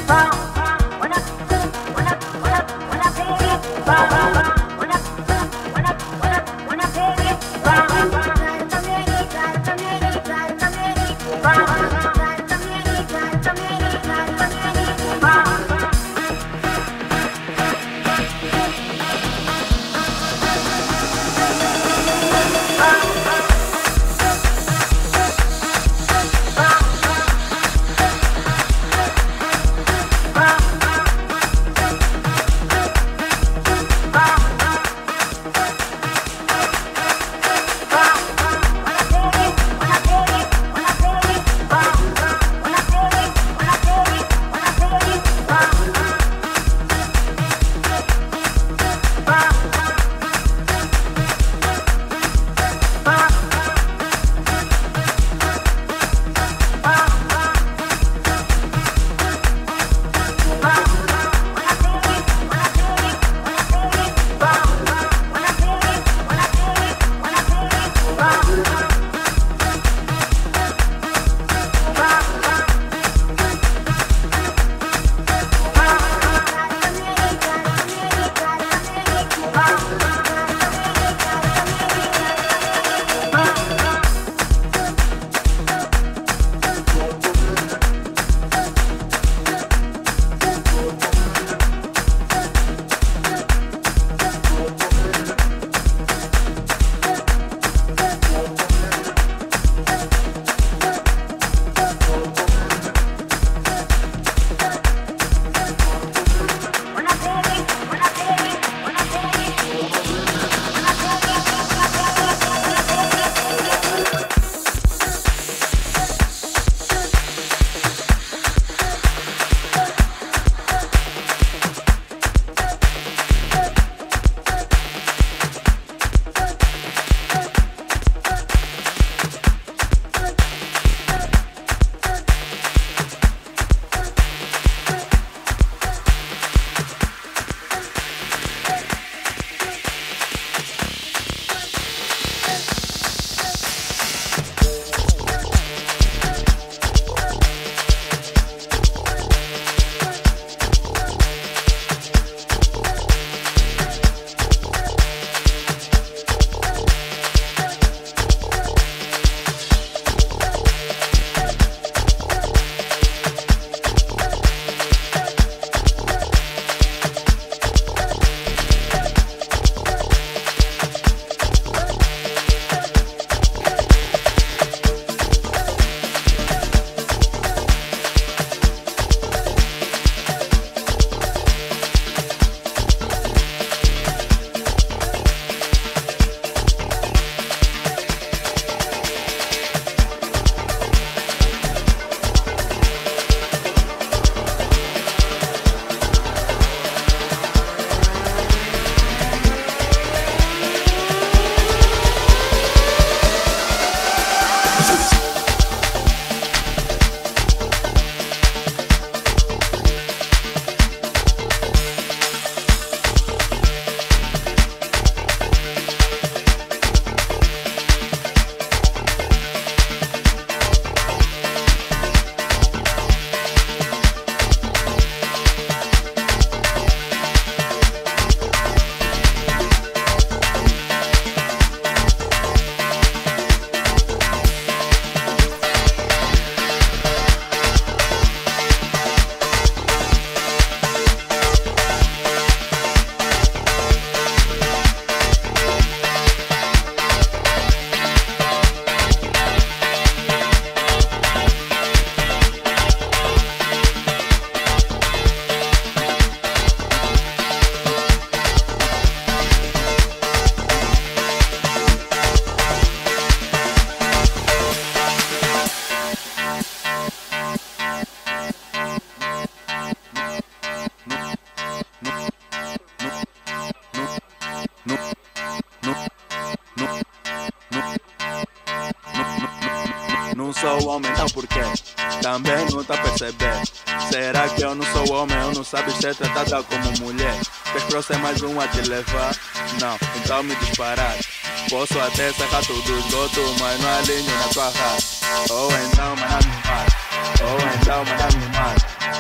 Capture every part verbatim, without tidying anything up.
sou homem, não porque também não tá a perceber. Será que eu não sou homem, eu não sabe ser tratada como mulher? Queres pra ser mais um a te levar? Não, então me disparar. Posso até sacar tudo os gotos, mas não alinho na tua raça. Ou então manda me mata, ou então manda me mata. Posso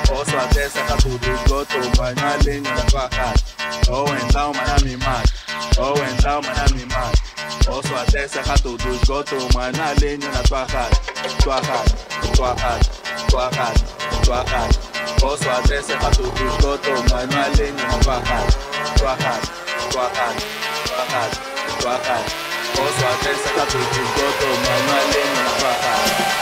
até saca tudo esgoto, mas na linha da tua casa. Ou então manda me mata, ou então manda me mata. Posso até sacar tudo esgoto, mas na linha da tua casa. Tua casa, tua casa, tua casa, tua casa. Posso até sacar tudo esgoto, mas na linha da tua casa. Tua casa, tua casa, tua casa, tua casa. Posso até sacar tudo esgoto, mas na linha da tua casa.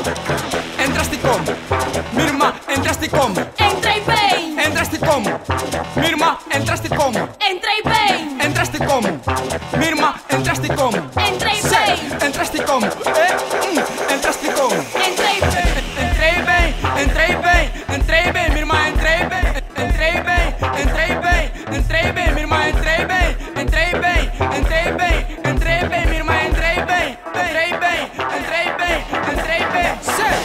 Entraste como? Minha irmã, entraste como? Entrei bem, Entraste como? Minha irmã, entraste como? entrei bem, Entraste como? Minha irmã, entraste como? entrei Sei, bem, entraste como? É, hum, entraste como? entrei bem, Entrei bem, entrei bem, entrei bem, minha irmã, entrei bem, entrei bem, entrei bem, entrei bem, minha irmã, entrei bem, entrei bem, entrei bem, entrei bem, minha irmã, entrei bem, entrei bem, entrei bem, entrei bem, sei.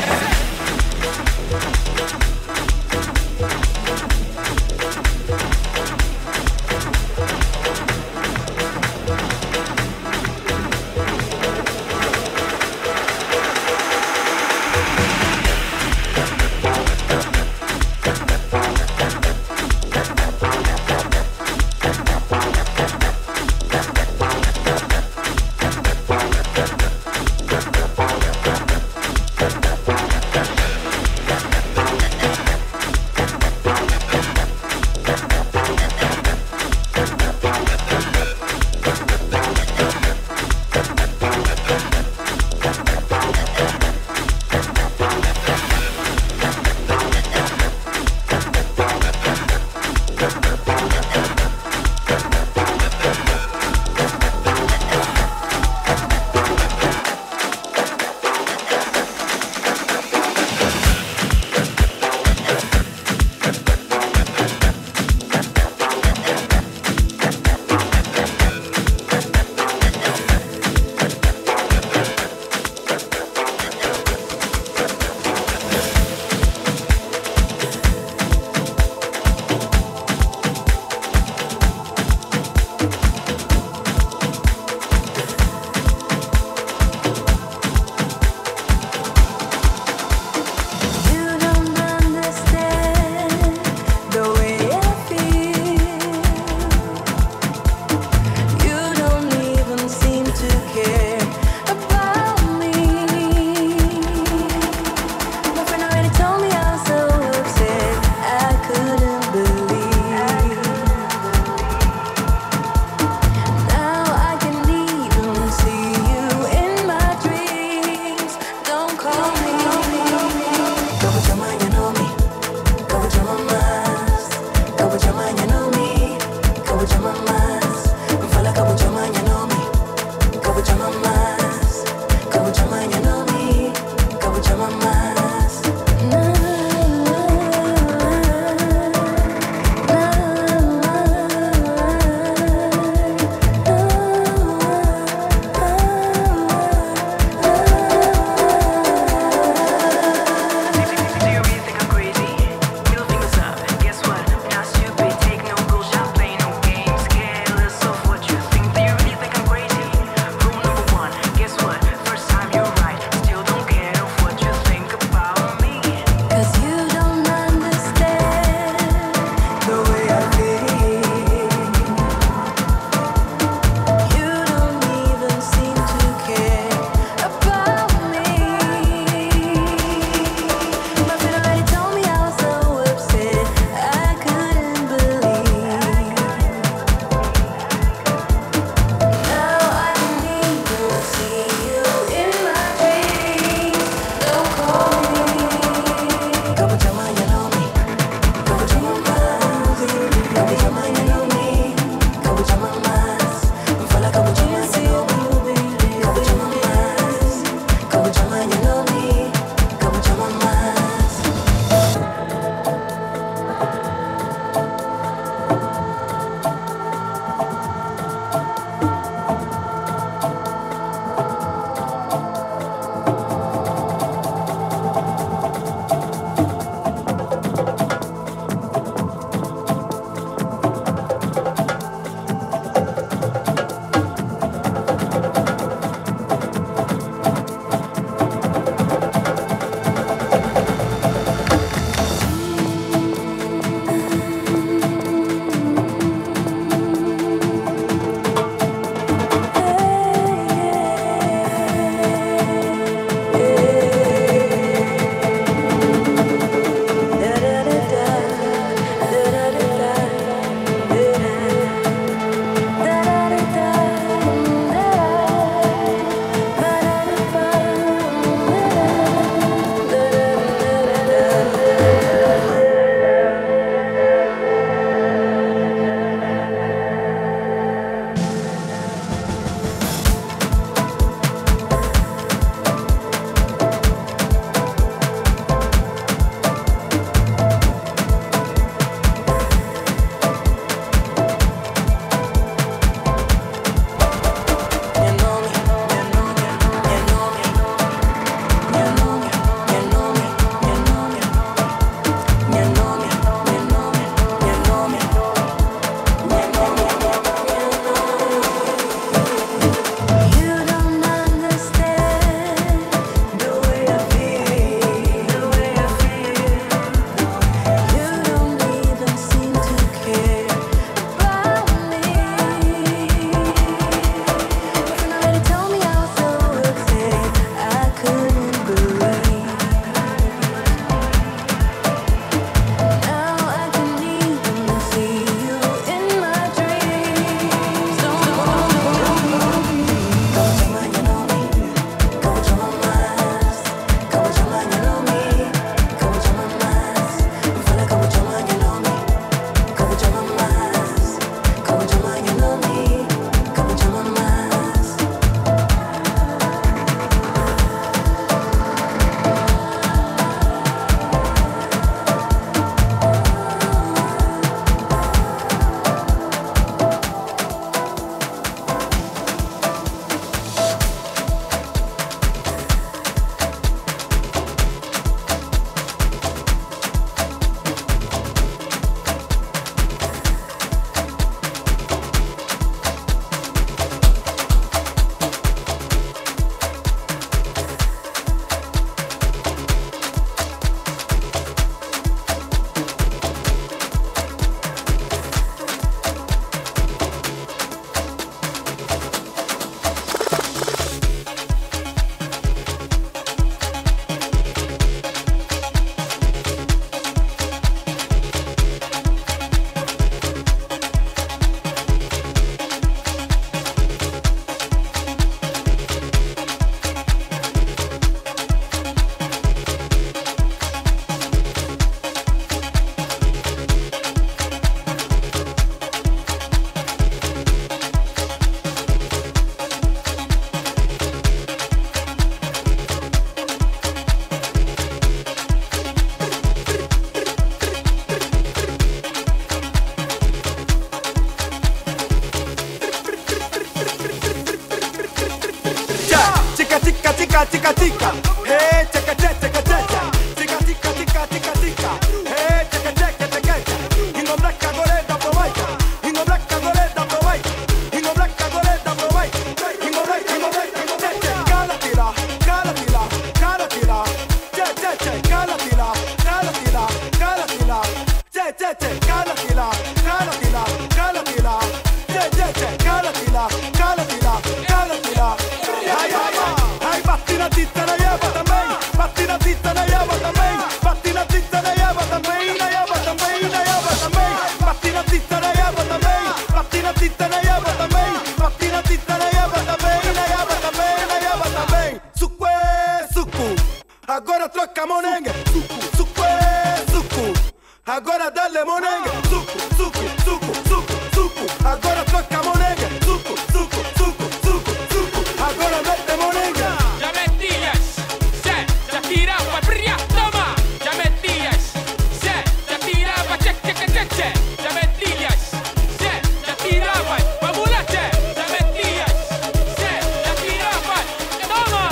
tica, hey, checa, checa, checa, checa, tica, tica, tica, tica, tica, hey, checa, checa, checa, checa, Ingo Black agoreta provaita, Ingo Black agoreta provaita, Ingo Black agoreta provaita, Ingo Black, Ingo Black, Ingo Black, cala tira, cala tira, cala tira, che che che, cala tira, cala tira, cala tira, che che che, cala tira, cala tira, cala tira, che che che, cala tira, cala tira, cala tira, ai ai ai, batti na zitta na yaba também, batti na zitta na yaba também, batti na zitta na yaba também, na yaba também, na yaba também, batti na zitta na yaba também, batti na zitta na yaba também, batti na zitta na yaba também, na yaba também, na yaba também, suco é suco, agora troca monengue, suco, suco é suco, agora dale monengue, suco, suco, suco, suco, suco, agora troca monengue, suco, suco, suco, suco, suco, agora mete monengue. Ya metías, se, ya tiraba, bria, toma. Ya metías, se, ya tiraba, che, che, che, che, che. Ya metías, se, ya tiraba, babulache. Ya metías, se, ya tiraba, toma.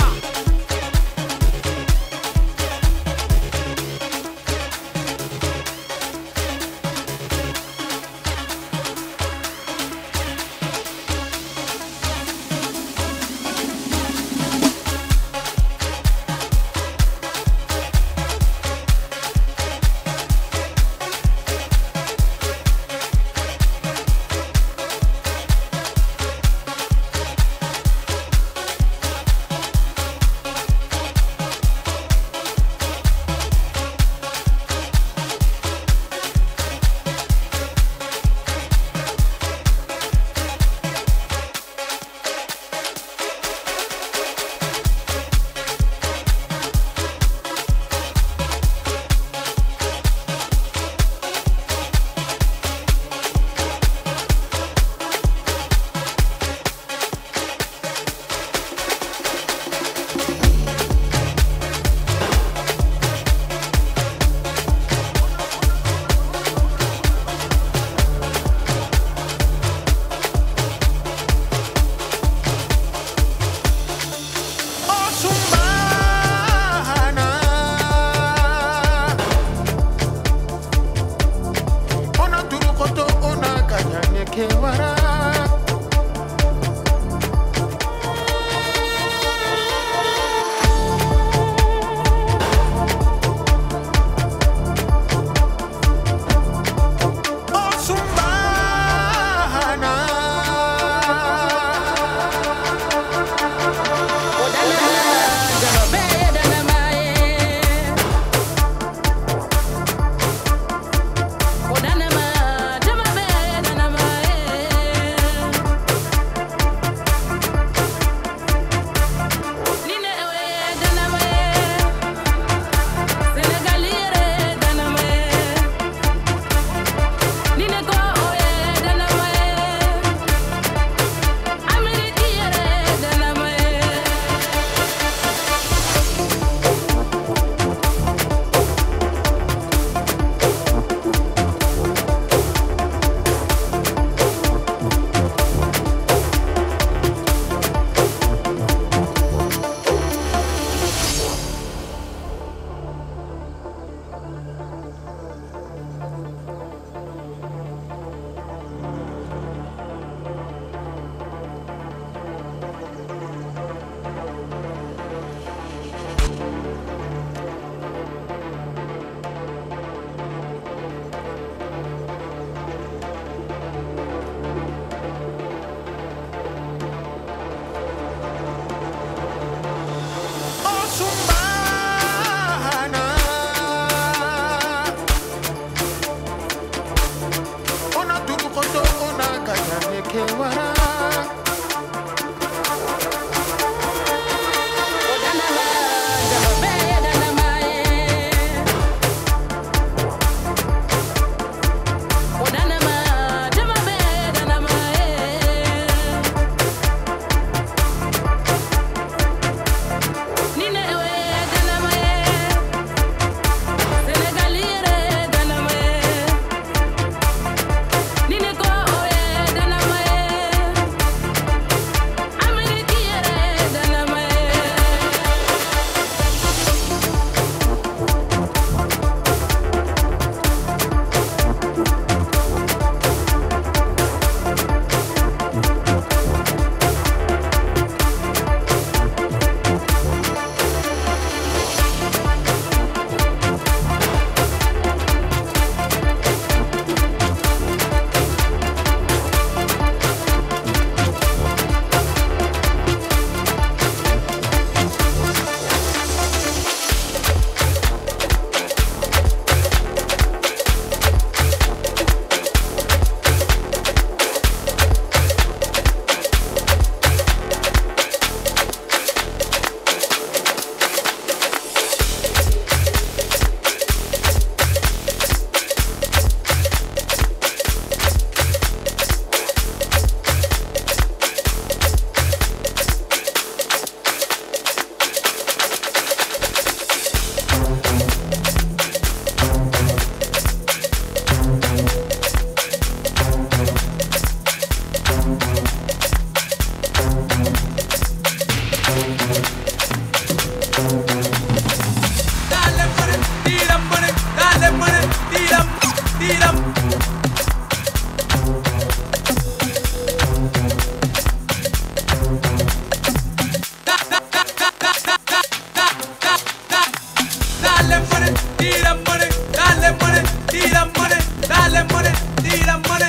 dale money, tira money, dale money, tira money, dale money, tira money.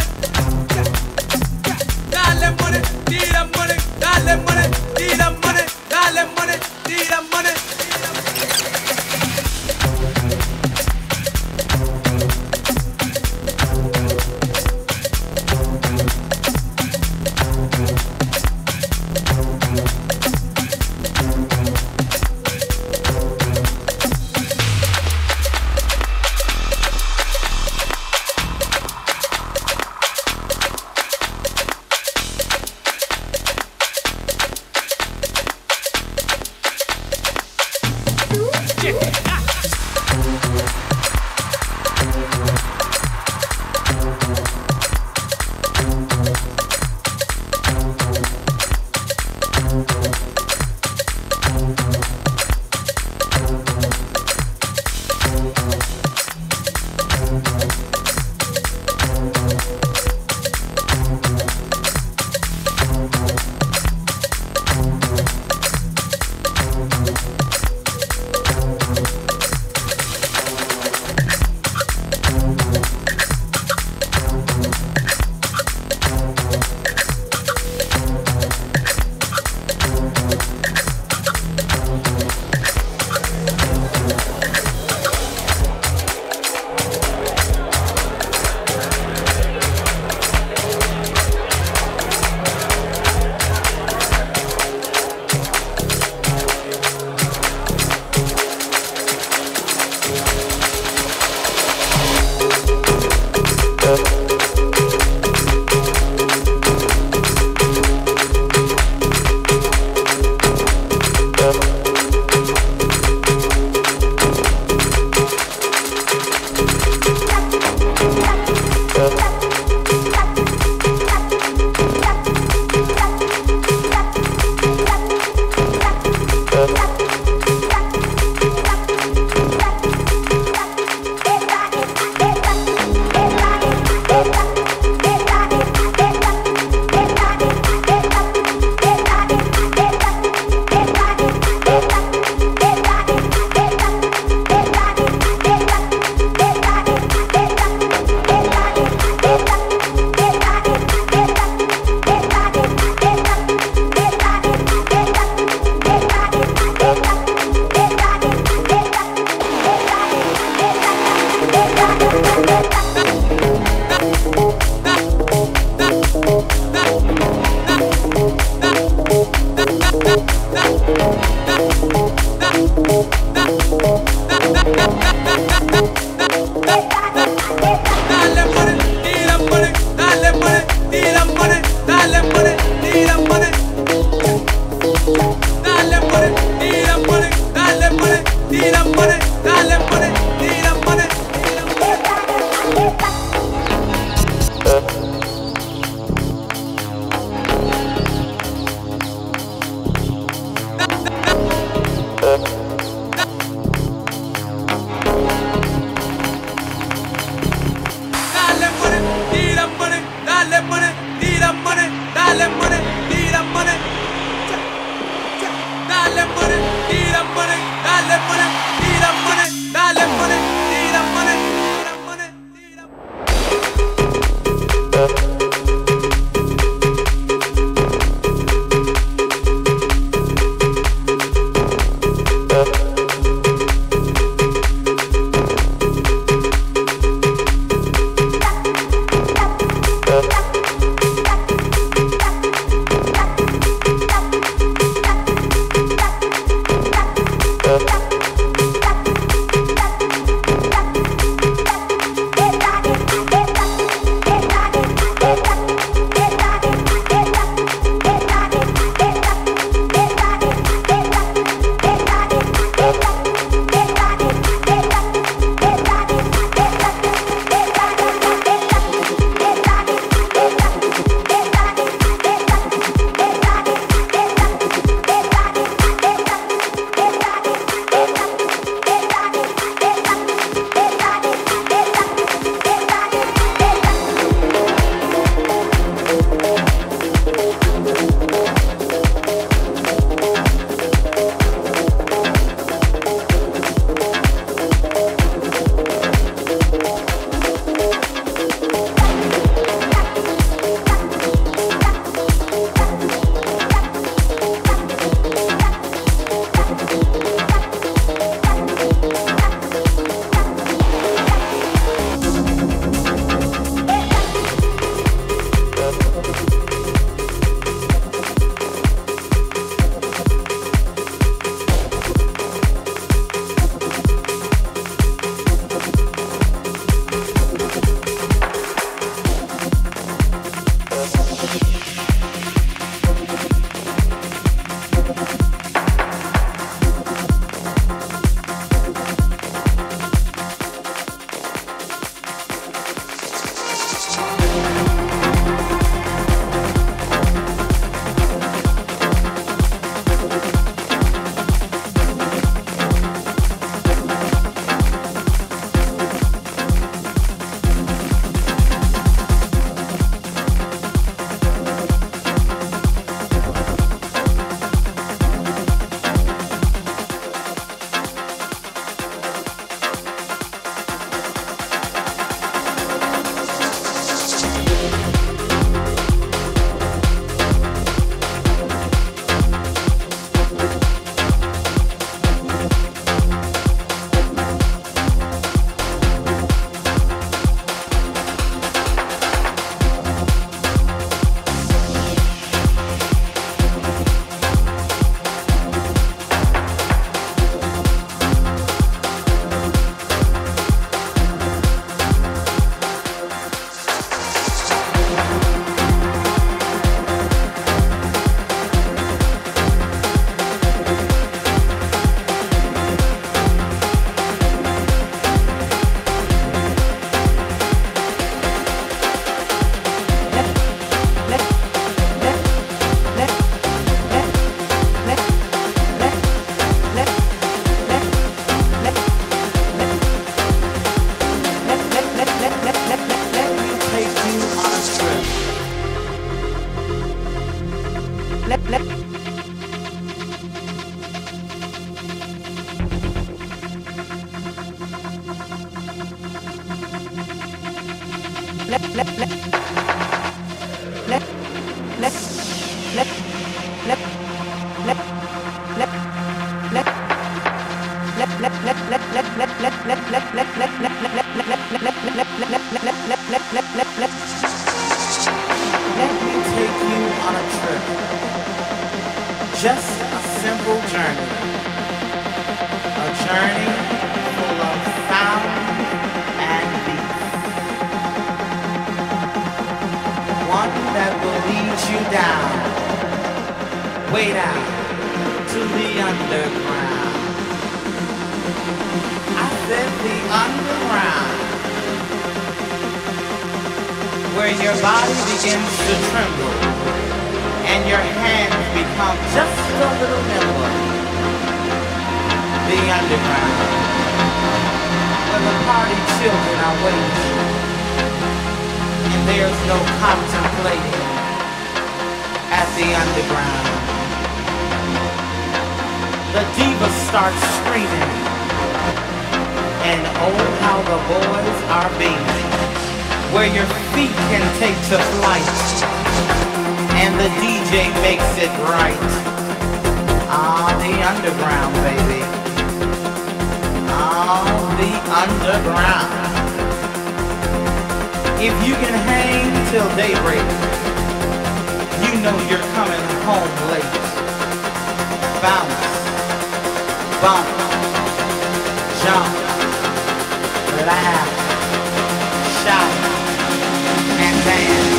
Dale money, tira money, dale money, tira money, dale money, tira money. Just a simple journey, a journey full of sound and beat, one that will lead you down, way down to the underground. I said the underground, where your body begins to tremble and your hands become just a little nimble. The underground, where the party children are waiting, and there's no contemplating at the underground. The diva starts screaming, and oh how the boys are beaming, where your feet can take to flight, and the D J makes it right. Ah, the underground, baby. Ah, the underground. If you can hang till daybreak, you know you're coming home late. Bounce, bump, jump, laugh, shout, and dance.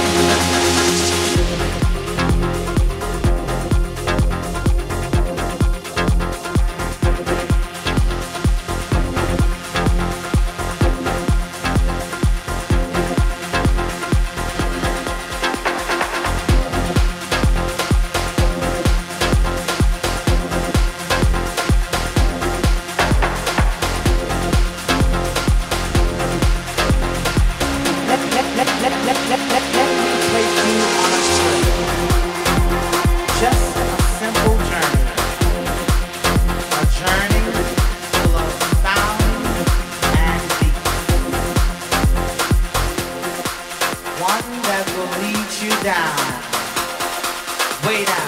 One that will lead you down, way down.